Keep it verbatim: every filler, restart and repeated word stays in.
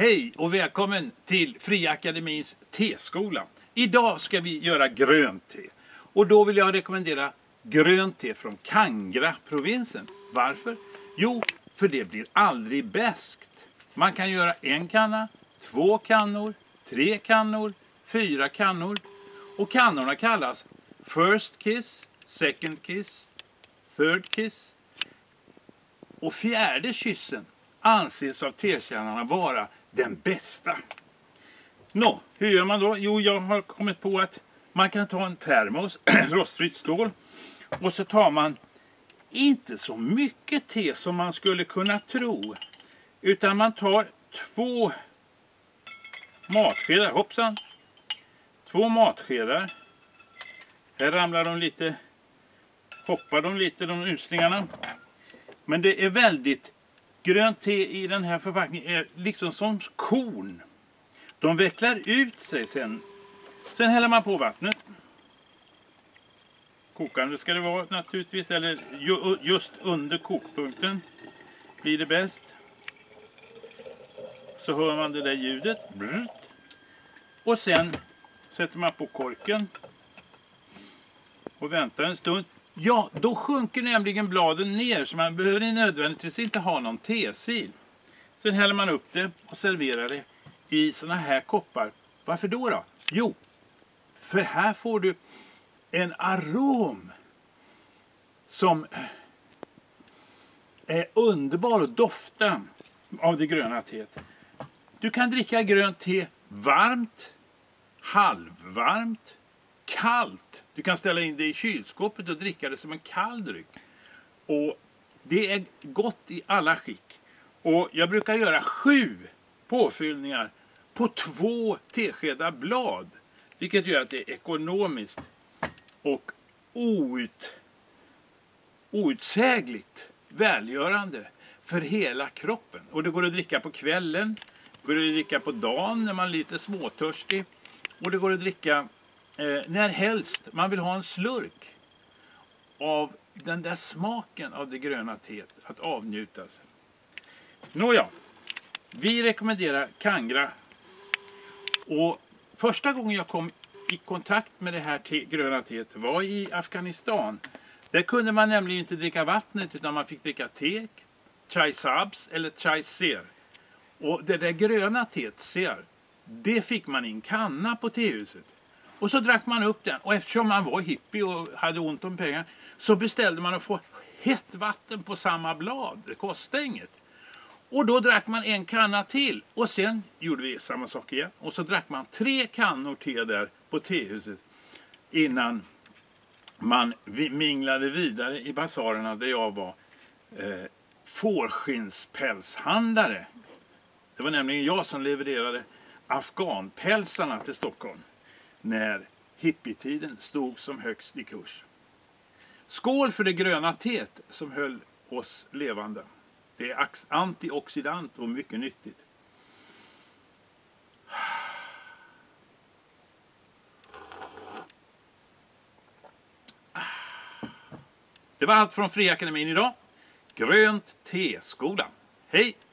Hej och välkommen till Fria Akademins teskola. Idag ska vi göra grönt te. Och då vill jag rekommendera grönt te från Kangra-provinsen. Varför? Jo, för det blir aldrig beskt. Man kan göra en kanna, två kannor, tre kannor, fyra kannor. Och kannorna kallas First Kiss, Second Kiss, Third Kiss. Och fjärde kyssen anses av tekännarna vara den bästa. Nå, hur gör man då? Jo, jag har kommit på att man kan ta en termos, rostfritt stål. Och så tar man inte så mycket te som man skulle kunna tro. Utan man tar två matskedar, hoppsan. Två matskedar. Här ramlar de lite, hoppar de lite, de uslingarna. Men det är väldigt, grönt te i den här förpackningen är liksom som korn. De vecklar ut sig sen. Sen häller man på vattnet. Kokande ska det vara naturligtvis, eller ju, just under kokpunkten blir det bäst. Så hör man det där ljudet. Och sen sätter man på korken och väntar en stund. Ja, då sjunker nämligen bladen ner så man behöver nödvändigtvis inte ha någon tesil. Sen häller man upp det och serverar det i såna här koppar. Varför då då? Jo, för här får du en arom som är underbar och doftar av det gröna teet. Du kan dricka grönt te varmt, halvvarmt, kallt. Du kan ställa in det i kylskåpet och dricka det som en kall dryck. Och det är gott i alla skick. Och jag brukar göra sju påfyllningar på två teskedar blad. Vilket gör att det är ekonomiskt och out, outsägligt välgörande för hela kroppen. Och det går att dricka på kvällen. Det går att dricka på dagen när man är lite småtörstig. Och det går att dricka eh, när helst man vill ha en slurk av den där smaken av det gröna teet att avnjutas. Nåja, vi rekommenderar Kangra. Och första gången jag kom i kontakt med det här te, gröna teet var i Afghanistan. Där kunde man nämligen inte dricka vattnet utan man fick dricka tek, chai sabs eller chai ser. Och det där gröna teet, ser, det fick man i en kanna på tehuset. Och så drack man upp den. Och eftersom man var hippie och hade ont om pengar så beställde man att få hett vatten på samma blad. Det kostade inget. Och då drack man en kanna till. Och sen gjorde vi samma sak igen. Och så drack man tre kannor te där på tehuset. Innan man minglade vidare i basarerna där jag var eh, fårskinnspälshandlare. Det var nämligen jag som levererade afghanpälsarna till Stockholm. När hippietiden stod som högst i kurs. Skål för det gröna teet som höll oss levande. Det är antioxidant och mycket nyttigt. Det var allt från Fria Akademin idag. Grönt teskola. Hej!